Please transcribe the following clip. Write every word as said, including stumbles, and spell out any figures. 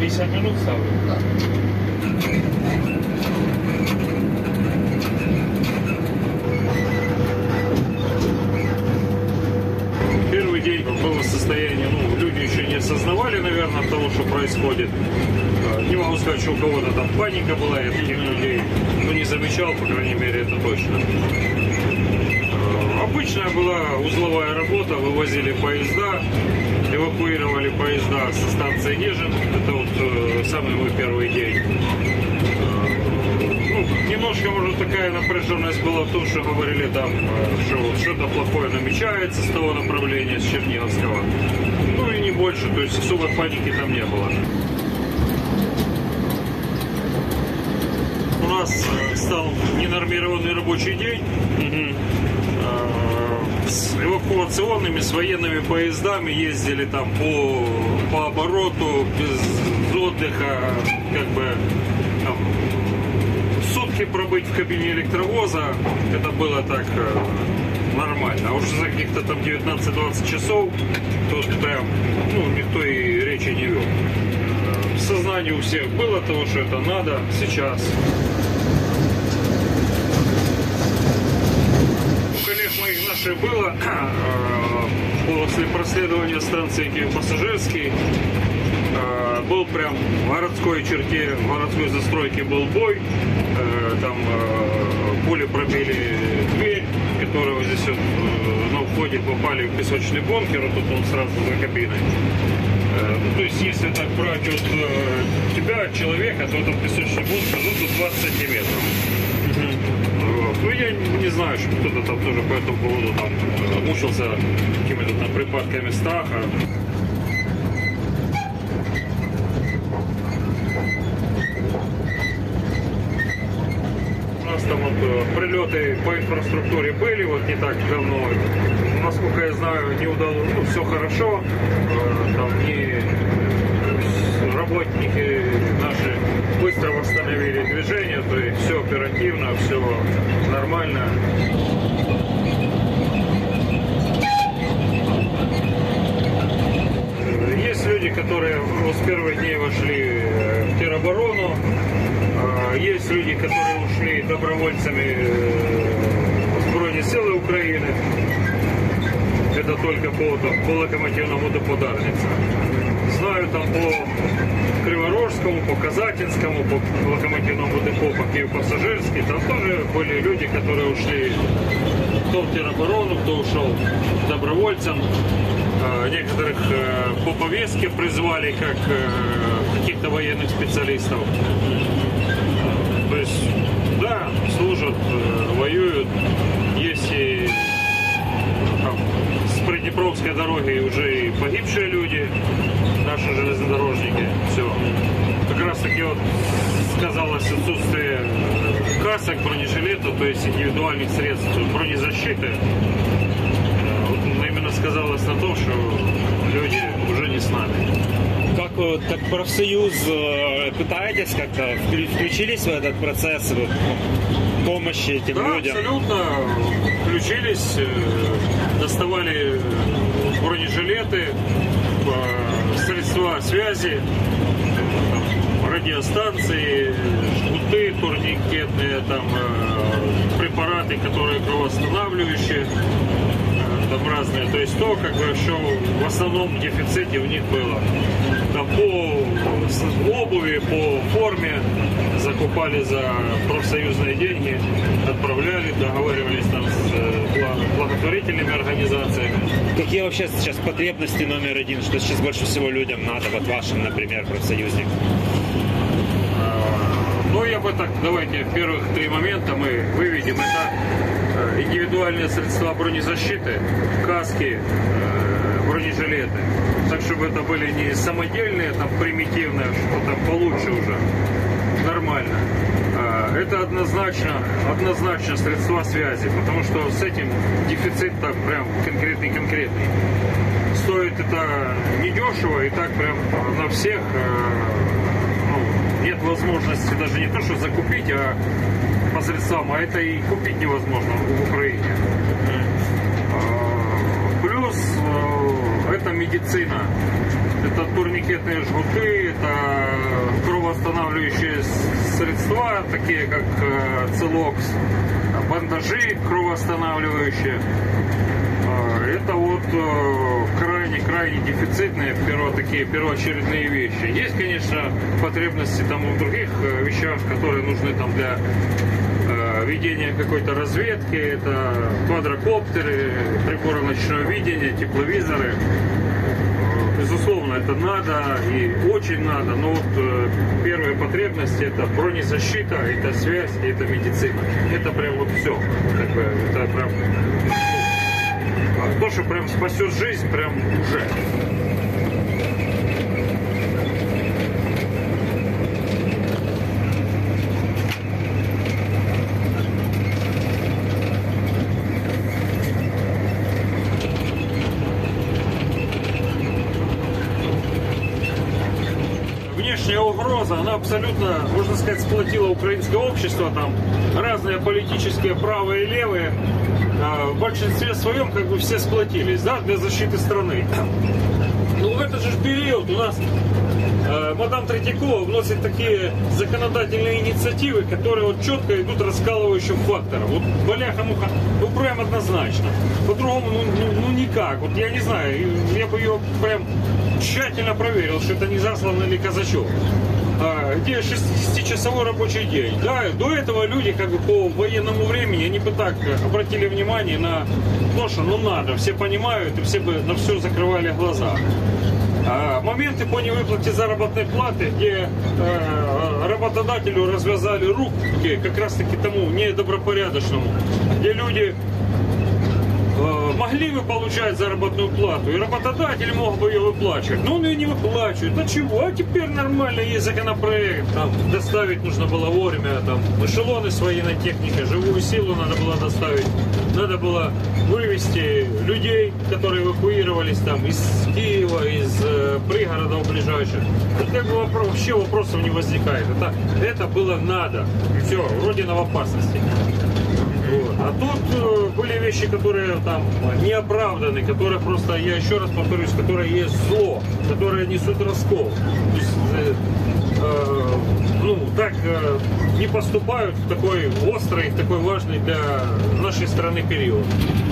пятьдесят минут ставлю? Да. Первый день было состояние, ну, люди еще не осознавали, наверное, того, что происходит. Не могу сказать, что у кого-то там паника была, я таких людей, ну, не замечал, по крайней мере, это точно. Обычная была узловая работа, вывозили поезда, эвакуировали поезда со станции Нежин. Это вот э, самый мой первый день. Ну, немножко, может, такая напряженность была в том, что говорили там, что что-то плохое намечается с того направления, с Черниговского. Ну и не больше, то есть особой паники там не было. У нас стал ненормированный рабочий день. Угу. С эвакуационными, с военными поездами ездили там по, по обороту, без отдыха, как бы там, сутки пробыть в кабине электровоза, это было так нормально. А уж за каких-то там девятнадцать-двадцать часов тут прям, ну, никто и речи не вел. В сознании у всех было того, что это надо сейчас. Было после проследования станции Киев-Пассажирский, был прям в городской черте, в городской застройке был бой, там пули пробили дверь, которая здесь вот на входе попали в песочный бункер, вот тут он сразу за кабиной. Ну, то есть если так брать от тебя, человека, то этот песочный бункер, ну, тут двадцать сантиметров. Ну, я не знаю, что кто-то там тоже по этому поводу там мучился какими-то там припадками страха. У нас там вот прилеты по инфраструктуре были вот не так давно. Насколько я знаю, не удалось, ну, все хорошо. Там не работники наши быстро восстановили движение, то есть все оперативно, все нормально. Есть люди, которые с первых дней вошли в тероборону, есть люди, которые ушли добровольцами в Збройні сили Украины. Это только по, по локомотивному депо Дарниця. Знаю там по Криворожскому, по Казатинскому, по локомотивному депо, по Киев-Пассажирский. Там тоже были люди, которые ушли кто в тероборону, кто ушел добровольцем. Некоторых по повестке призвали как каких-то военных специалистов. То есть, да, служат, воюют. Есть и там, с Приднепровской дороги уже и погибшие люди, наши железнодорожники. Все. Как раз таки вот сказалось отсутствие касок, бронежилета, то есть индивидуальных средств бронезащиты. Вот именно сказалось на том, что люди уже не с нами. Как, как профсоюз пытаетесь как-то включились в этот процесс помощи этим да, людям? Абсолютно включились, доставали бронежилеты, средства связи, радиостанции, жгуты турникетные, там препараты, которые кровоостанавливающие, там разные. То есть то, как бы, что в основном в дефиците у них было. Там по обуви, по форме закупали за профсоюзные деньги, отправляли, договаривались там с благотворительными организациями. Какие вообще сейчас потребности номер один, что сейчас больше всего людям надо, вот вашим, например, профсоюзникам? Ну, я бы так, давайте первых три момента мы выведем. Это индивидуальные средства бронезащиты, каски, бронежилеты. Так, чтобы это были не самодельные, там, примитивные, что-то получше уже, нормально. Это однозначно, однозначно средства связи, потому что с этим дефицит так прям конкретный-конкретный. Стоит это недешево, и так прям на всех ну, нет возможности даже не то, что закупить, а по средствам, а это и купить невозможно в Украине. Плюс это медицина. Это турникетные жгуты, это восстанавливающие средства, такие как э, Целокс, бандажи кровоостанавливающие. Э, это вот крайне-крайне э, дефицитные перво, такие первоочередные вещи. Есть, конечно, потребности там в других э, вещах, которые нужны там для э, ведения какой-то разведки. Это квадрокоптеры, приборы ночного видения, тепловизоры. Безусловно, это надо и очень надо, но вот э, первые потребности это бронезащита, это связь, это медицина. Это прям вот все. Как бы, это прям ну, то, что прям спасет жизнь, прям уже. Внешняя угроза, она абсолютно, можно сказать, сплотила украинское общество, там разные политические, правые и левые, в большинстве своем как бы все сплотились, да, для защиты страны. Но в этот же период у нас э, мадам Третьякова вносит такие законодательные инициативы, которые вот четко идут раскалывающим фактором. Вот бляха-муха, ну прям однозначно. По-другому, ну, ну, ну никак. Вот я не знаю, я бы ее прям тщательно проверил, что это не заслан или казачок. А, где шестидесятичасовой рабочий день. Да, до этого люди как бы по военному времени, они бы так обратили внимание на то, что ну надо, все понимают и все бы на все закрывали глаза. А, моменты по невыплате заработной платы, где э, работодателю развязали руки, как раз таки тому недобропорядочному, где люди могли бы получать заработную плату, и работодатель мог бы ее выплачивать, но он ее не выплачивает. Ну чего? А теперь нормально есть законопроект. Там доставить нужно было вовремя, там эшелоны с военной техникой, живую силу надо было доставить. Надо было вывести людей, которые эвакуировались там из Киева, из э, пригородов ближайших. Это как бы вопрос, вообще вопросов не возникает. Это, это было надо. Все, Родина в опасности. Вот. А тут э, были вещи, которые там не оправданы, которые просто, я еще раз повторюсь, которые есть зло, которые несут раскол. То есть, э, э, ну, так э, не поступают в такой острый, в такой важный для нашей страны период.